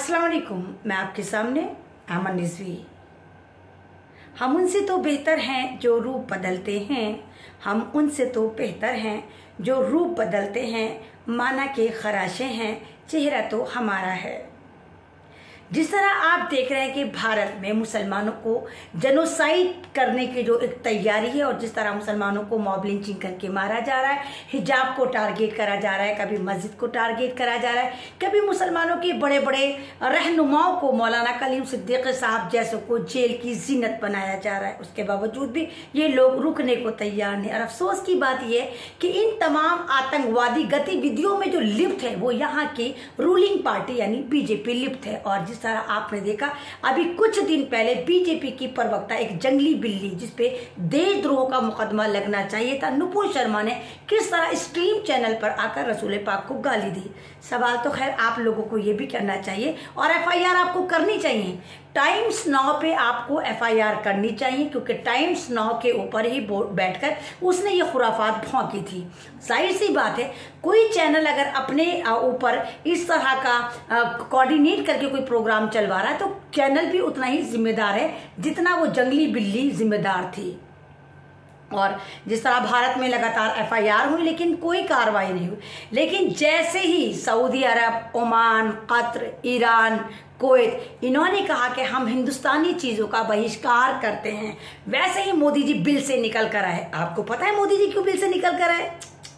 अस्सलाम वालेकुम। मैं आपके सामने अमन रिजवी। हम उनसे तो बेहतर हैं जो रूप बदलते हैं, हम उनसे तो बेहतर हैं जो रूप बदलते हैं, माना के खराशे हैं, चेहरा तो हमारा है। जिस तरह आप देख रहे हैं कि भारत में मुसलमानों को जेनोसाइड करने की जो एक तैयारी है और जिस तरह मुसलमानों को मॉब लिंचिंग करके मारा जा रहा है, हिजाब को टारगेट करा जा रहा है, कभी मस्जिद को टारगेट करा जा रहा है, कभी मुसलमानों के बड़े बड़े रहनुमाओं को, मौलाना कलीम सिद्दीक साहब जैसों को जेल की जीनत बनाया जा रहा है। उसके बावजूद भी ये लोग रुकने को तैयार नहीं। और अफसोस की बात यह है कि इन तमाम आतंकवादी गतिविधियों में जो लिप्त है वो यहाँ की रूलिंग पार्टी यानी बीजेपी लिप्त है। और जिस तरह आपने देखा अभी कुछ दिन पहले बीजेपी की प्रवक्ता एक जंगली बिल्ली जिसपे देशद्रोह का मुकदमा लगना चाहिए था, नुपुर शर्मा ने किस तरह स्ट्रीम चैनल पर आकर रसूल पाक को गाली दी। सवाल तो खैर आप लोगों को ये भी करना चाहिए और एफआईआर आपको करनी चाहिए। टाइम्स नाउ पे आपको एफआईआर करनी चाहिए क्योंकि टाइम्स नाउ के ऊपर ही बैठकर उसने ये खुराफात भौंकी थी। जाहिर सी बात है, कोई चैनल अगर अपने ऊपर इस तरह का कोऑर्डिनेट करके कोई प्रोग्राम चलवा रहा है तो चैनल भी उतना ही जिम्मेदार है जितना वो जंगली बिल्ली जिम्मेदार थी। और जिस तरह भारत में लगातार एफआईआर हुई लेकिन कोई कार्रवाई नहीं हुई, लेकिन जैसे ही Saudi Arab, Oman, Qatar, Iran, Kuwait इन्होंने कहा कि हम हिंदुस्तानी चीज़ों का बहिष्कार करते हैं, वैसे ही मोदी जी बिल से निकल कर आए। आपको पता है मोदी जी क्यों बिल से निकल कर आए?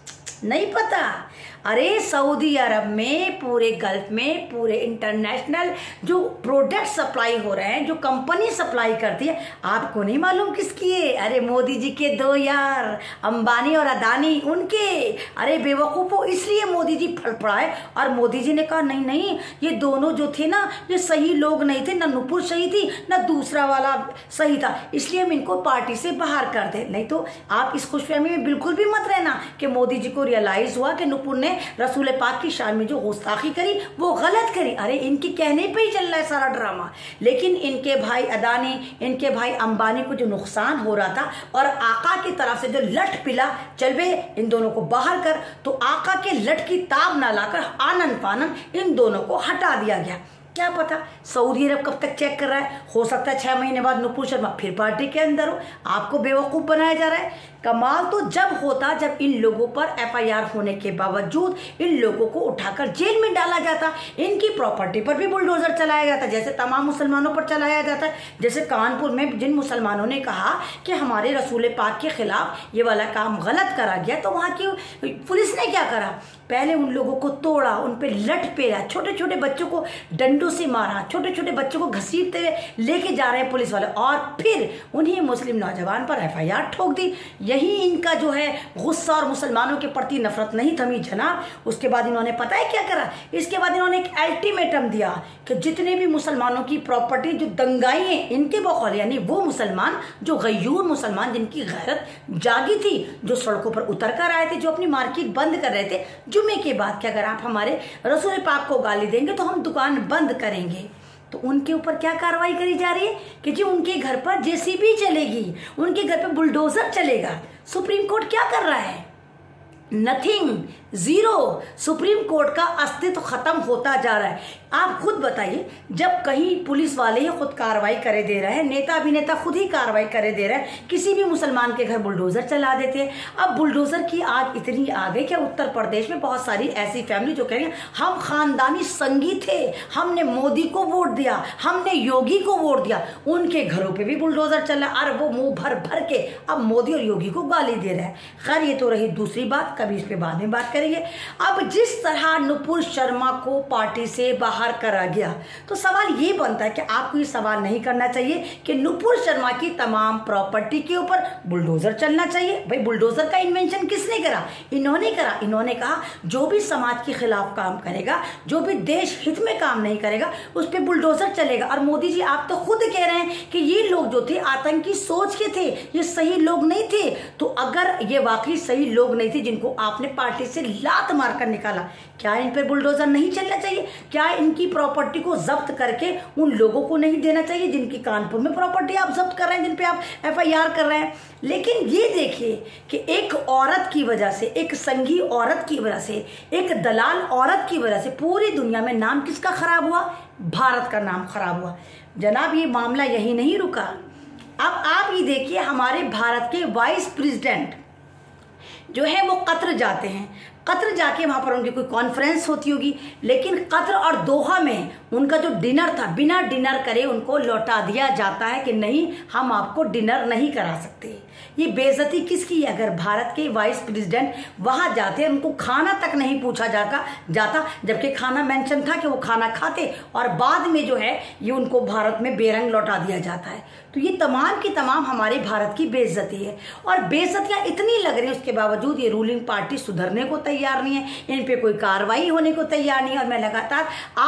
नहीं पता? अरे सऊदी अरब में, पूरे गल्फ में, पूरे इंटरनेशनल जो प्रोडक्ट सप्लाई हो रहे हैं, जो कंपनी सप्लाई करती है, आपको नहीं मालूम किसकी है? अरे मोदी जी के दो यार, अंबानी और अदानी, उनके। अरे बेवकूफ़ो, इसलिए मोदी जी फड़फड़ाए और मोदी जी ने कहा नहीं नहीं, ये दोनों जो थे ना ये सही लोग नहीं थे, ना नुपुर सही थी ना दूसरा वाला सही था, इसलिए हम इनको पार्टी से बाहर कर दें। नहीं तो आप इस खुशफहमी में बिल्कुल भी मत रहना कि मोदी जी को रियलाइज हुआ कि नुपुर ने रसूल पाक की शान में जो गुस्ताखी करी वो गलत करी। अरे इनके कहने पे ही चल रहा है सारा ड्रामा। लेकिन इनके भाई अदानी, इनके भाई अंबानी को जो नुकसान हो रहा था और आका की तरफ से जो लठ पिला चल वे इन दोनों को बाहर कर, तो आका के लठ की ताब ना लाकर आनन फानन इन दोनों को हटा दिया गया। क्या पता सऊदी अरब कब तक चेक कर रहा है, हो सकता है 6 महीने बाद नुपुर शर्मा फिर पार्टी के अंदर हो। आपको बेवकूफ़ बनाया जा रहा है। कमाल तो जब होता जब इन लोगों पर एफआईआर होने के बावजूद इन लोगों को उठाकर जेल में डाला जाता, इनकी प्रॉपर्टी पर भी बुलडोजर चलाया जाता जैसे तमाम मुसलमानों पर चलाया जाता है। जैसे कानपुर में जिन मुसलमानों ने कहा कि हमारे रसूल पाक के खिलाफ ये वाला काम गलत करा गया, तो वहाँ की पुलिस ने क्या करा? पहले उन लोगों को तोड़ा, उन पे लठ पेरा, छोटे छोटे बच्चों को डंडों से मारा, छोटे छोटे बच्चों को घसीटते हुए लेके जा रहे हैं पुलिस वाले, और फिर उन्हीं मुस्लिम नौजवान पर एफआईआर ठोक दी। यही इनका जो है गुस्सा और मुसलमानों के प्रति नफरत नहीं थमी जनाब। उसके बाद इन्होंने पता है क्या करा? इसके बाद इन्होंने एक अल्टीमेटम दिया कि जितने भी मुसलमानों की प्रॉपर्टी जो दंगाई है इनके बकौल, यानी वो मुसलमान जो गयूर मुसलमान जिनकी गैरत जागी थी, जो सड़कों पर उतर कर आए थे, जो अपनी मार्केट बंद कर रहे थे जुमे के बाद कि अगर आप हमारे रसूल पाक को गाली देंगे तो हम दुकान बंद करेंगे, तो उनके ऊपर क्या कार्रवाई करी जा रही है कि जी उनके घर पर जेसीबी चलेगी, उनके घर पर बुलडोजर चलेगा। सुप्रीम कोर्ट क्या कर रहा है? Nothing, zero. सुप्रीम कोर्ट का अस्तित्व खत्म होता जा रहा है। आप खुद बताइए, जब कहीं पुलिस वाले ही खुद कार्रवाई करे दे रहे हैं, नेता अभिनेता खुद ही कार्रवाई करे दे रहे हैं, किसी भी मुसलमान के घर बुलडोजर चला देते हैं। अब बुलडोजर की आग इतनी आ गई कि उत्तर प्रदेश में बहुत सारी ऐसी फैमिली जो कह रही हैं हम खानदानी संगी थे, हमने मोदी को वोट दिया, हमने योगी को वोट दिया, उनके घरों पर भी बुलडोजर चल रहा है और वो मुंह भर भर के अब मोदी और योगी को गाली दे रहे हैं। खैर ये तो रही दूसरी बात, कभी इस पे बाद में बात करेंगे। अब जिस तरह नुपुर शर्मा को पार्टी से बाहर करा गया, तो सवाल ये बनता है कि आपको ये सवाल नहीं करना चाहिए कि नुपुर शर्मा की तमाम प्रॉपर्टी के ऊपर बुलडोजर चलना चाहिए? भाई बुलडोजर का इन्वेंशन किसने करा? इन्होंने करा। इन्होंने कहा जो भी समाज के खिलाफ काम करेगा, जो भी देश हित में काम नहीं करेगा, उस पर बुलडोजर चलेगा। और मोदी जी आप तो खुद कह रहे हैं कि ये लोग जो थे आतंकी सोच के थे, ये सही लोग नहीं थे। तो अगर ये वाकई सही लोग नहीं थे जिनको इनको आपने पार्टी से लात मारकर निकाला। क्या इन पर बुलडोजर नहीं चलना चाहिए? क्या इनकी प्रॉपर्टी को जब्त करके उन लोगों को नहीं देना चाहिए जिनकी कानपुर में प्रॉपर्टी आप जब्त कर रहे हैं, जिन पे आप FIR कर रहे हैं? लेकिन ये देखिए कि एक औरत की वजह से, एक संघी औरत की वजह से, एक दलाल औरत की वजह से पूरी दुनिया में नाम किसका खराब हुआ? भारत का नाम खराब हुआ। जनाब, ये मामला यही नहीं रुका। अब आप ये देखिए, हमारे भारत के वाइस प्रेसिडेंट जो है वो कतर जाते हैं। कतर जाके वहाँ पर उनकी कोई कॉन्फ्रेंस होती होगी, लेकिन कतर और दोहा में उनका जो डिनर था, बिना डिनर करे उनको लौटा दिया जाता है कि नहीं, हम आपको डिनर नहीं करा सकते। ये बेइज्जती किसकी है? अगर भारत के वाइस प्रेसिडेंट वहाँ जाते, उनको खाना तक नहीं पूछा जाता, जबकि खाना मेंशन था कि वो खाना खाते, और बाद में जो है ये उनको भारत में बेरंग लौटा दिया जाता है। तो ये तमाम की तमाम हमारे भारत की बेइज्जती है। और बेइज्जतियाँ इतनी लग रही हैं, उसके बावजूद ये रूलिंग पार्टी सुधरने को तैयार नहीं है, इन पे कोई कार्रवाई होने को तैयार नहीं है। और मैं लगातार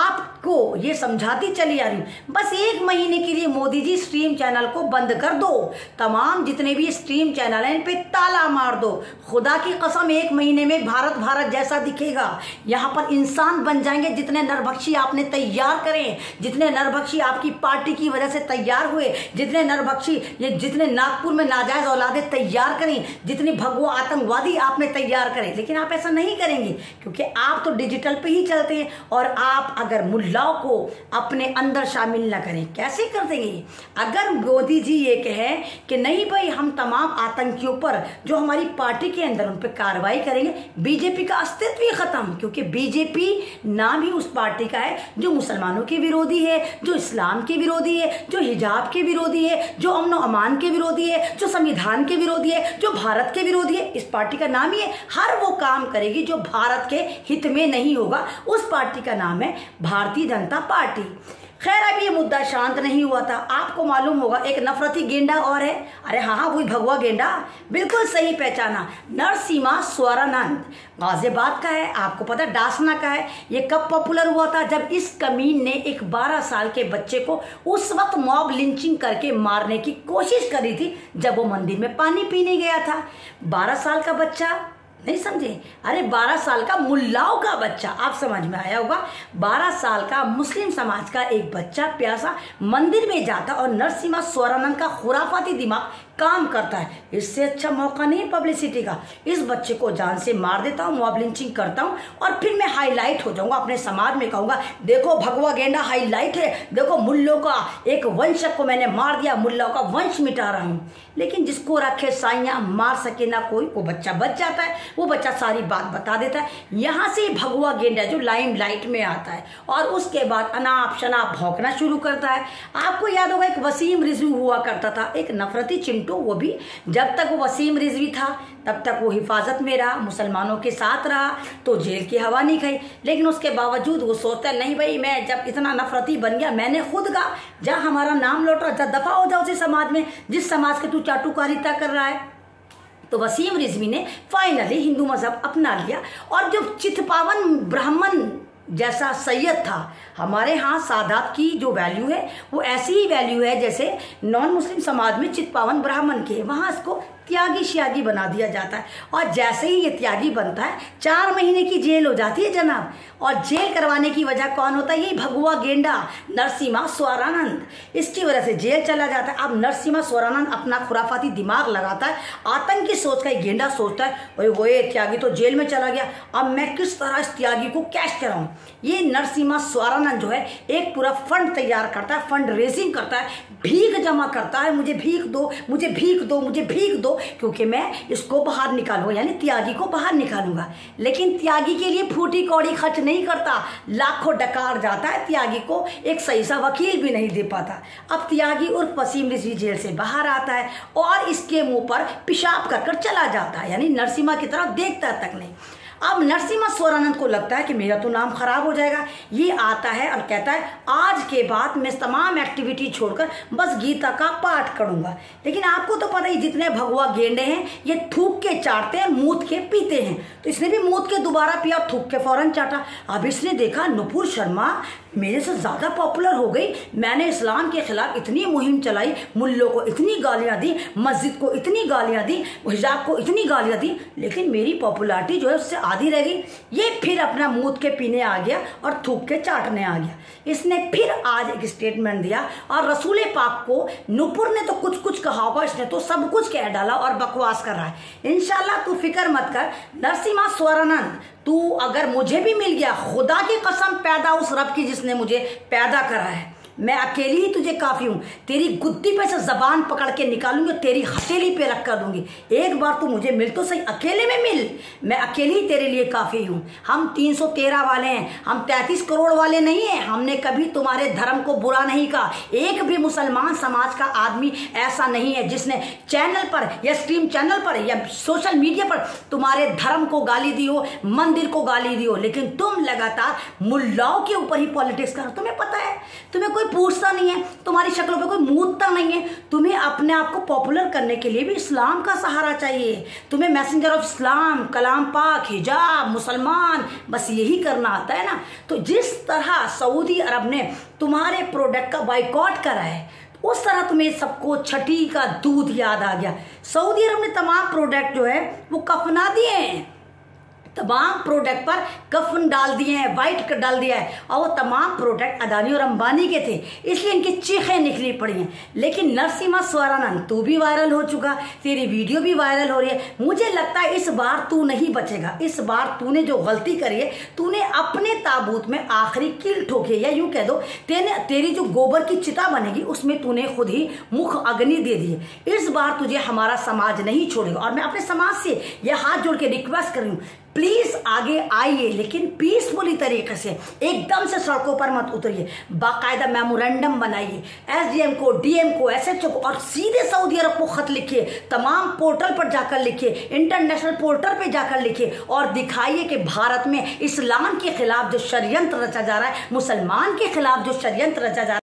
आपको ये समझाती चली आ रही हूँ, बस 1 महीने के लिए मोदी जी स्ट्रीम चैनल को बंद कर दो। तमाम जितने भी स्ट्रीम चैनल हैं इन पे ताला मार दो। खुदा की कसम, 1 महीने में भारत जैसा दिखेगा। यहाँ पर इंसान बन जाएंगे जितने नरभक्षी आपने तैयार करें, जितने नरभक्षी आपकी पार्टी की वजह से तैयार हुए, जितने नरभक्षी, ये जितने नागपुर में नाजायज औलादें तैयार करें, जितनी भगवा आतंकवादी आपने तैयार करें। लेकिन आप ऐसा नहीं करेंगे क्योंकि आप तो डिजिटल पे ही चलते हैं। और आप अगर मुल्लाओं को अपने अंदर शामिल ना करें, कैसे कर देंगे? अगर मोदी जी ये कहें कि नहीं भाई, हम तमाम आतंकियों पर जो हमारी पार्टी के अंदर उन पर कार्रवाई करेंगे, बीजेपी का अस्तित्व ही खत्म। क्योंकि बीजेपी नाम ही उस पार्टी का है जो मुसलमानों के विरोधी है, जो इस्लाम के विरोधी है, जो हिजाब के विरोधी है, जो अमन अमान के विरोधी है, जो संविधान के विरोधी है, जो भारत के विरोधी है। इस पार्टी का नाम ही है, हर वो काम करेगी जो भारत के हित में नहीं होगा। उस पार्टी का नाम है भारतीय जनता पार्टी। खैर, अभी ये मुद्दा शांत नहीं हुआ था। आपको मालूम होगा एक नफरती गेंडा और है। अरे हाँ, वही भगवा गेंडा, बिल्कुल सही पहचाना, नरसिम्हा स्वरानंद गाजियाबाद का है। आपको पता डासना का है। ये कब पॉपुलर हुआ था? जब इस कमीन ने एक 12 साल के बच्चे को उस वक्त मॉब लिंचिंग करके मारने की कोशिश करी थी, जब वो मंदिर में पानी पीने गया था। 12 साल का बच्चा, नहीं समझे? अरे 12 साल का मुल्लाओं का बच्चा, आप समझ में आया होगा। 12 साल का मुस्लिम समाज का एक बच्चा प्यासा मंदिर में जाता और नरसिम्हा स्वरानंद का खुराफाती दिमाग काम करता है। इससे अच्छा मौका नहीं पब्लिसिटी का। इस बच्चे को जान से मार देता हूँ, मॉब लिंचिंग करता हूँ, और फिर मैं हाईलाइट हो जाऊंगा अपने समाज में, कहूँगा देखो भगवा गेंडा हाईलाइट है, देखो मुल्लों का एक वंशक को मैंने मार दिया, मुल्लों का वंश मिटा रहा हूँ। लेकिन जिसको रखे साइयाँ, मार सके ना कोई, वो बच्चा बच जाता है, वो बच्चा सारी बात बता देता है। यहाँ से भगवा गेंडा जो लाइम लाइट में आता है और उसके बाद अनाप शनाप भौंकना शुरू करता है। आपको याद होगा एक वसीम रिजवी हुआ करता था, एक नफरती चिंटू। वो भी जब तक वो वसीम रिजवी था तब तक वो हिफाजत में रहा, मुसलमानों के साथ रहा, तो जेल की हवा नहीं खाई। लेकिन उसके बावजूद वो सोचता है नहीं भाई, मैं जब इतना नफरती बन गया, मैंने खुद कहा जा हमारा नाम लौट रहा, जा दफा हो जाओ उसी समाज में जिस समाज के तू चाटुकारिता कर रहा है। तो वसीम रिजवी ने फाइनली हिंदू मजहब अपना लिया। और जो चितपावन ब्राह्मण जैसा सैयद था, हमारे यहाँ सादात की जो वैल्यू है वो ऐसी ही वैल्यू है जैसे नॉन मुस्लिम समाज में चितपावन ब्राह्मण के, वहाँ इसको त्यागी श्यागी बना दिया जाता है। और जैसे ही ये त्यागी बनता है 4 महीने की जेल हो जाती है जनाब। और जेल करवाने की वजह कौन होता है? यही भगवा गेंडा नरसिम्हा स्वरानंद। इसकी वजह से जेल चला जाता है। अब नरसिम्हा स्वरानंद अपना खुराफाती दिमाग लगाता है, आतंकी सोच का एक गेंडा सोचता है वो त्यागी तो जेल में चला गया, अब मैं किस तरह इस त्यागी को कैश कराऊं। ये नरसिम्हा स्वरानंद जो है एक पूरा फंड तैयार करता है, फंड रेजिंग करता है, भीख जमा करता है, मुझे भीख दो, मुझे भीख दो, मुझे भीख दो, क्योंकि मैं इसको बाहर निकालूंगा, यानी त्यागी को बाहर निकालूंगा। लेकिन त्यागी के लिए फूटी कौड़ी खर्च नहीं करता, लाखों डकार जाता है, त्यागी को एक सही सा वकील भी नहीं दे पाता। अब त्यागी उर्फ वसीम रिजवी जेल से बाहर आता है और इसके मुंह पर पेशाब कर चला जाता है, यानी नरसिम्हा की तरफ देखता तक नहीं। अब नरसिम्हा स्वरानंद को लगता है कि मेरा तो नाम खराब हो जाएगा। ये आता है और कहता है आज के बाद मैं तमाम एक्टिविटी छोड़कर बस गीता का पाठ करूंगा। लेकिन आपको तो पता ही जितने भगवा गेंडे हैं ये थूक के चाटते हैं, मूत के पीते हैं। तो इसने भी मूत के दोबारा पिया और थूक के फौरन चाटा। अब इसने देखा नुपुर शर्मा मेरे से ज़्यादा पॉपुलर हो गई, मैंने इस्लाम के खिलाफ इतनी मुहिम चलाई, मुल्लों को इतनी गालियाँ दी, मस्जिद को इतनी गालियाँ दी, हिजाब को इतनी गालियाँ दी, लेकिन मेरी पॉपुलैरिटी जो है उससे आधी रह गई। ये फिर अपना मूत के पीने आ गया और थूक के चाटने आ गया। इसने फिर आज एक स्टेटमेंट दिया और रसूल पाक को नुपुर ने तो कुछ कहा होगा, इसने तो सब कुछ कह डाला और बकवास कर रहा है। इंशाल्लाह तू फिक्र मत कर नरसिम्हा स्वरानंद, तू अगर मुझे भी मिल गया, खुदा की कसम पैदा उस रब की जिसने मुझे पैदा करा है, मैं अकेली ही तुझे काफ़ी हूँ। तेरी गुद्दी पे से जबान पकड़ के निकालूंगी, तेरी हथेली पे रख कर दूंगी। एक बार तू मुझे मिल तो सही, अकेले में मिल, मैं अकेली ही तेरे लिए काफ़ी हूँ। हम 313 वाले हैं, हम 33 करोड़ वाले नहीं हैं। हमने कभी तुम्हारे धर्म को बुरा नहीं कहा। एक भी मुसलमान समाज का आदमी ऐसा नहीं है जिसने चैनल पर या स्ट्रीम चैनल पर या सोशल मीडिया पर तुम्हारे धर्म को गाली दी हो, मंदिर को गाली दी हो। लेकिन तुम लगातार मुल्लाओं के ऊपर ही पॉलिटिक्स कर, तुम्हें पता है, तुम्हें कोई पूछता नहीं है, तुम्हारी शक्लों पे कोई मूदता नहीं है। तुम्हें अपने आप को पॉपुलर करने के लिए भी इस्लाम का सहारा चाहिए। तुम्हें मैसेंजर ऑफ इस्लाम, कलाम पाक, हिजाब, मुसलमान, बस यही करना आता है ना। तो जिस तरह सऊदी अरब ने तुम्हारे प्रोडक्ट का बाइकॉट करा है, उस तरह तुम्हें सबको छठी का दूध याद आ गया। सऊदी अरब ने तमाम प्रोडक्ट जो है वो कफना दिए हैं, तमाम प्रोडक्ट पर कफन डाल दिए हैं, वाइट डाल दिया है, और वो तमाम प्रोडक्ट अदानी और अंबानी के थे, इसलिए इनकी चीखें निकली पड़ी हैं। लेकिन नरसिम्हा स्वरानंद, तू भी वायरल हो चुका, तेरी वीडियो भी वायरल हो रही है। मुझे लगता है इस बार तू नहीं बचेगा। इस बार तूने जो गलती करी है, तूने अपने ताबूत में आखिरी कील ठोकी है, या यूं कह दो तेरी जो गोबर की चिता बनेगी उसमें तूने खुद ही मुख अग्नि दे दी है। इस बार तुझे हमारा समाज नहीं छोड़ेगा, और मैं अपने समाज से यह हाथ जोड़ के रिक्वेस्ट कर रही हूँ, प्लीज आगे आइए, लेकिन पीसफुली तरीके से, एकदम से सड़कों पर मत उतरिए। बाकायदा मेमोरेंडम बनाइए, एसडीएम को, डीएम को, एसएचओ को, और सीधे सऊदी अरब को खत लिखिए, तमाम पोर्टल पर जाकर लिखिए, इंटरनेशनल पोर्टल पर जाकर लिखिए, और दिखाइए कि भारत में इस्लाम के खिलाफ जो षड्यंत्र रचा जा रहा है, मुसलमान के खिलाफ जो षड्यंत्र रचा जा रहा है,